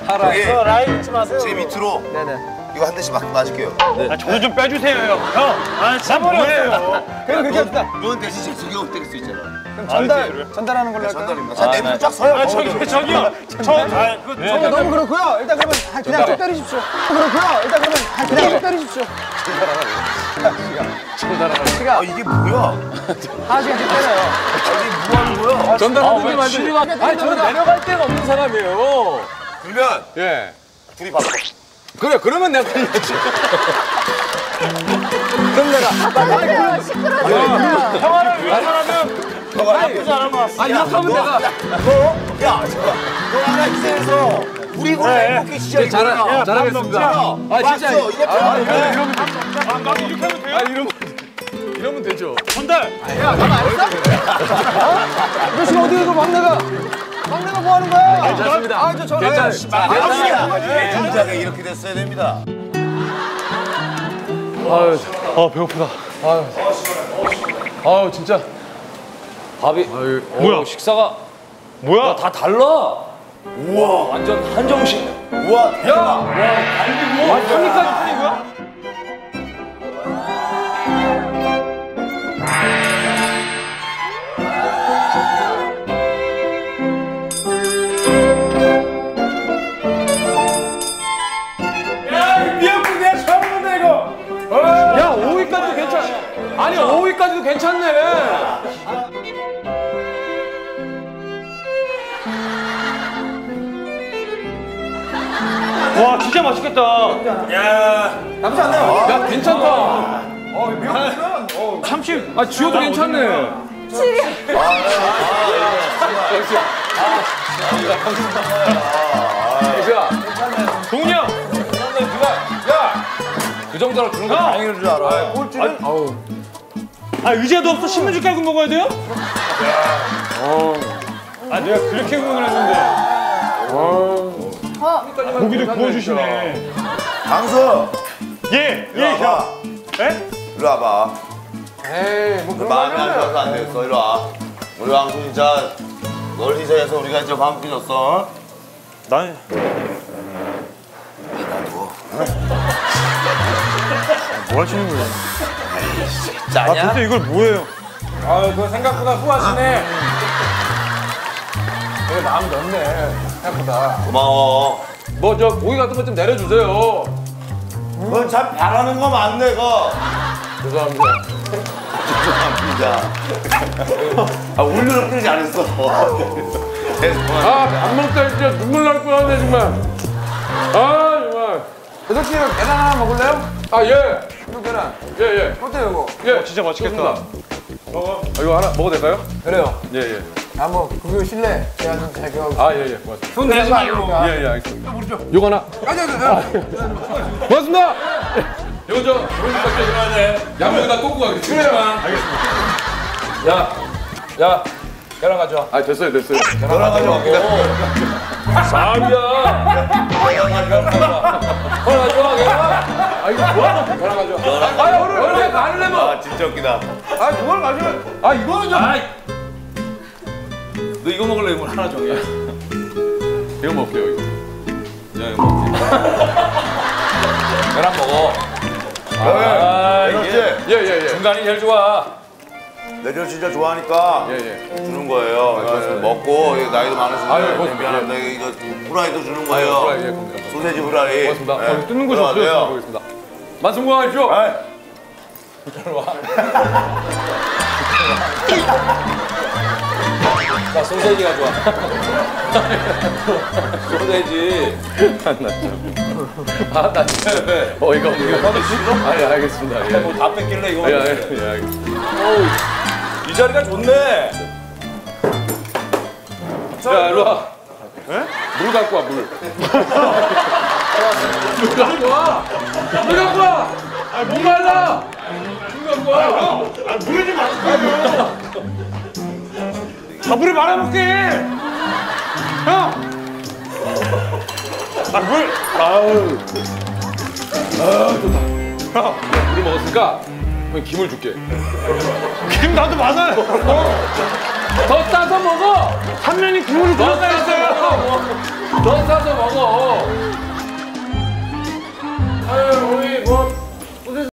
알았어. 라인 잊지 마세요. 제 밑으로. 네네. 이거 한 대씩 막 맞을게요. 아, 저도 좀 빼주세요, 형. 아, 진짜 뭐예요? 그럼 그렇게 합시다. 넌 대신 제 두개 때릴 수 있잖아. 그럼 전달하는 걸로 할까요? 전달입니다. 자, 내 밑으로 쫙 서요. 아, 저기요. 저거 너무 그렇고요. 일단 그러면 그냥 쭉 때리십시오. 그렇고요. 일단 그러면 그냥 쭉 때리십시오. 아, 이게 뭐야? 하나씩 때려요. 이게 뭐 하는 거야? 전달하는 게 맞지? 아니 저는 내려갈 데가 없는 사람이에요. 그러면 예. 둘이 바꿔. 그래 그러면 내가 걸렸지. 그럼 내가. 시끄러워. 평화를 위해서라면 나쁘지 않은 것 같습니다. 아 이렇게 하면 내가 야, 잠깐. 너 하나 희생해서 우리 이거 행복해 시작이 잘하겠습니다. 아 진짜 맞어. 이거 이러면 나 이렇게 하면 돼요? 이러면 되죠. 전달! 너 지금 어디 가서 막내가 뭐 하는 거야? 괜찮습니다. 아, 저 괜찮습니다. 진작에 이렇게 됐어야 됩니다. 아, 배고프다. 아유 진짜. 밥이 뭐야? 식사가 뭐야? 다 달라. 우와 완전 한정식. 우와, 대박. 와 3위까지 뿐이고요? 미역국 내가 처음 본다, 이거! 야 5위까지도 괜찮. 아니 5위까지도 괜찮네. 와, 진짜 맛있겠다. 남지 않네요. 야 괜찮다. 참치. 아 지효도 괜찮네. 야 동훈이 형! 그 정도로 주는 거 다행인 줄 알아. 꼴찌는 아, 의자도 없어? 신문지 깔고 먹어야 돼요? 아, 내가 그렇게 응원을 했는데. 고기도 구워주시네. 강수, 예, 이리 예, 와봐. 형. 예? 이리 와봐. 에이, 뭐 그런 거 마음이 안 하면 좋아서 안 되겠어. 이리 와. 우리 강수 진짜 널 희생해서 우리가 이제 밥 먹기 줬어. 난. 뭐 하시는 거예요? 아, 짜냐? 도대체 이걸 뭐예요? 아유, 그거 생각보다 후하시네. 되게 마음 넓네. 생각보다. 고마워. 뭐 저 고기 같은 거 좀 내려주세요. 넌 참 바라는 거 많네, 거. 죄송합니다. 진짜. 아, 울려는 끊이지 않았어. 아밥 먹을 때 진짜 눈물 날 뻔하네 정말. 아 정말. 배석 씨는 계란 하나 먹을래요? 아 예. 이거 계란. 예. 어때요, 이거? 예. 진짜 맛있겠다. 먹어. 아, 이거 하나 먹어도 될까요? 그래요. 예. 한번 구경 실래? 제가 좀 자기하고. 아 예. 고맙습니다. 손 내지 말고. 예 알겠습니다. 요거 하나. 고맙습니다. 이거 저 오른쪽밖에 들어야 돼. 양쪽에다 꽂고 가겠지. 그래요. 알겠습니다. 야 계란 가져와. 아 됐어요. 너랑 가져올게. 쌈이야. 계란 가져와 계란. 아 이거 뭐야? 계란 가져. 아 오늘 가을래 뭐. 아, 진짜 웃기다. 아 그걸 가져와. 아 이거는 좀. 너 이거 먹을래? 이거 하나 정해. 이거 먹게요 이거. 야 이거 먹지. 계란 먹어. 그렇지. 예. 중간이 제일 좋아. 내절 진짜 좋아하니까 예. 주는 거예요. 이거 먹고 나이도 많으신데 아유, 고맙습니다. 미안한데 이거 후라이도 주는 거예요. 후라이, 예, 감사합니다. 소세지 후라이. 고맙습니다. 네. 뜯는 거 좋죠. 들어가세요. 보겠습니다. 만승무하십시오. 아이, 자 소세지 가져와. 소세지. 나 진짜 어이가 없네. 너도 싫어? 아니 알겠습니다. 예. 뭐다 뺏길래 이거. 예, 알겠습니다. 이 자리가 좋네. 야, 일로 와. 물 갖고 와, 물. 물 갖고 와. 물 갖고 와. 아, 물 말라. 물 갖고 와. 형. 아, 물에 좀 마시고요. 아, 물에 말아먹게. 형. 아, 물. 아우. 좋다. 형, 물을 먹었으니까 형 김을 줄게. 김 나도 많아요. 더 싸서 먹어. 한 면이 국물을 더 더 싸서 따있어요. 먹어. 더 싸서 먹어.